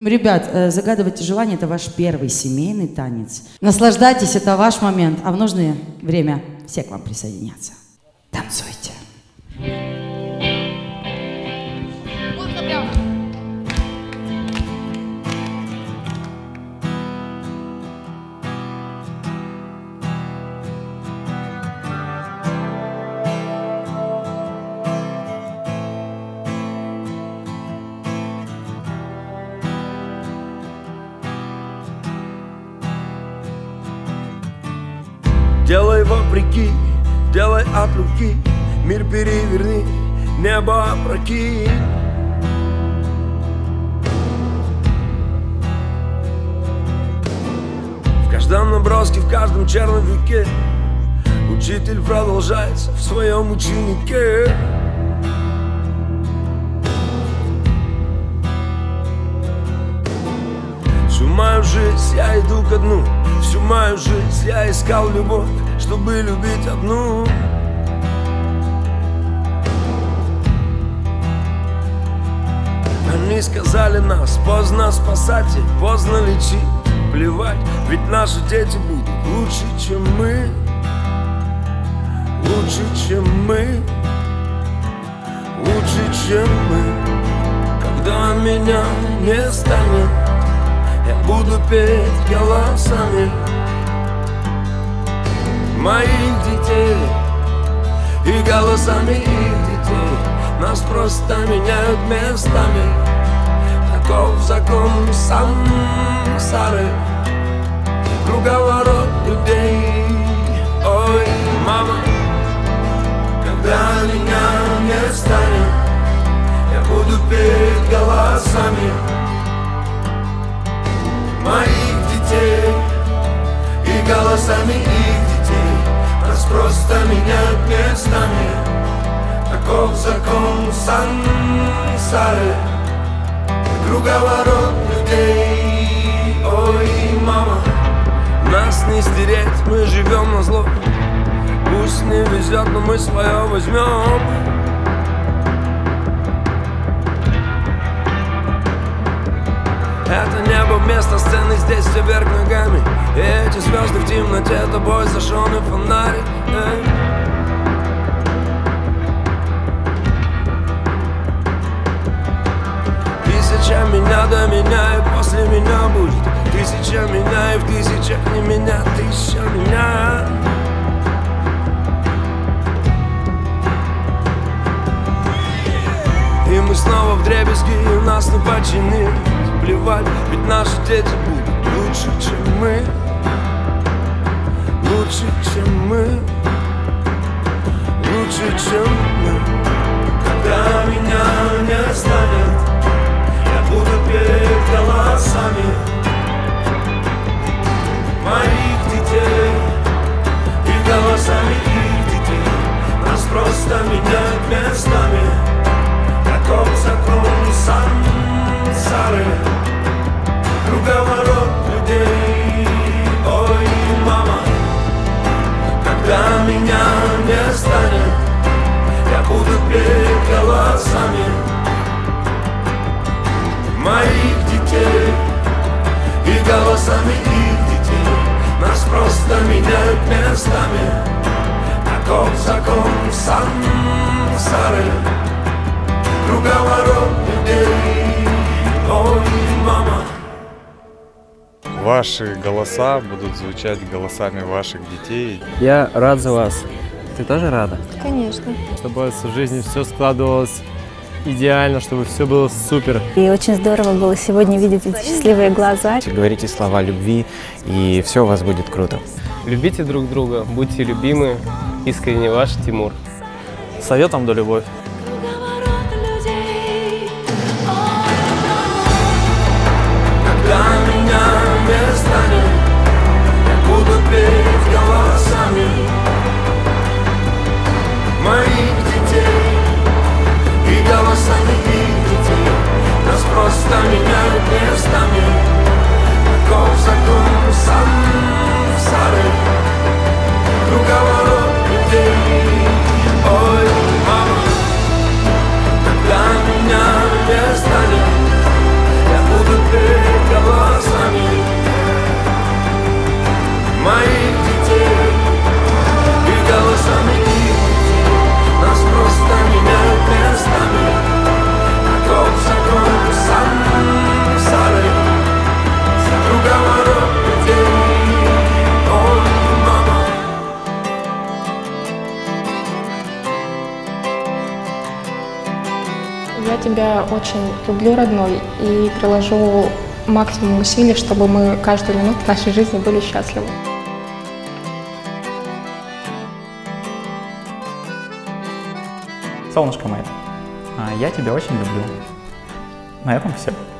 Ребят, загадывайте желание, это ваш первый семейный танец. Наслаждайтесь, это ваш момент, а в нужное время все к вам присоединятся. Танцуйте. Делай вопреки, делай от руки, мир переверни, небо опрокинь. В каждом наброске, в каждом черновике учитель продолжается в своем ученике. Всю мою жизнь я иду ко дну, всю мою жизнь я искал любовь, чтобы любить одну. Они сказали нас поздно спасать и поздно лечить. Плевать, ведь наши дети будут лучше, чем мы. Лучше, чем мы. Лучше, чем мы. Когда меня не станет, я буду петь голосами моих детей и голосами их детей. Нас просто меняют местами. Таков закон сансары, круговорот людей. Ой, мама, когда меня не станет, я буду петь голосами моих детей и голосами их детей. Нас просто меняют местами. Таков закон сансары, круговорот людей. Ой, мама, нас не стереть, мы живем на зло. Пусть не везет, но мы свое возьмем. Это небо вместо сцены, здесь все вверх ногами. И эти звезды в темноте, тобой зажженный фонарик. Тысяча меня до меня и после меня будет. Тысяча меня и в тысячах не меня. Тысяча меня. И мы снова вдребезги, и нас не починить. Плевать, ведь наши дети будут лучше, чем мы. Лучше, чем мы. Лучше, чем мы. Когда меня не станет, я буду петь голосами моих детей и голосами их детей. Нас просто меняют местами. Таков закон сансары, круговорот людей. Ой, мама, когда меня не станет, я буду петь голосами моих детей и голосами их детей. Нас просто меняют местами. Таков закон сансары, круговорот людей. Ой, мама. Ваши голоса будут звучать голосами ваших детей. Я рад за вас. Ты тоже рада? Конечно. Чтобы в жизни все складывалось идеально, чтобы все было супер. И очень здорово было сегодня видеть эти счастливые глаза. Говорите слова любви, и все у вас будет круто. Любите друг друга, будьте любимы. Искренне ваш Тимур. Советом да любовь. Когда меня не станет, я буду петь голосами моих детей и голосами их детей. Нас просто меняют местами. Таков закон сансары, круговорот людей. Ой, мама, тебя очень люблю, родной, и приложу максимум усилий, чтобы мы каждую минуту нашей жизни были счастливы. Солнышко мое, я тебя очень люблю. На этом все.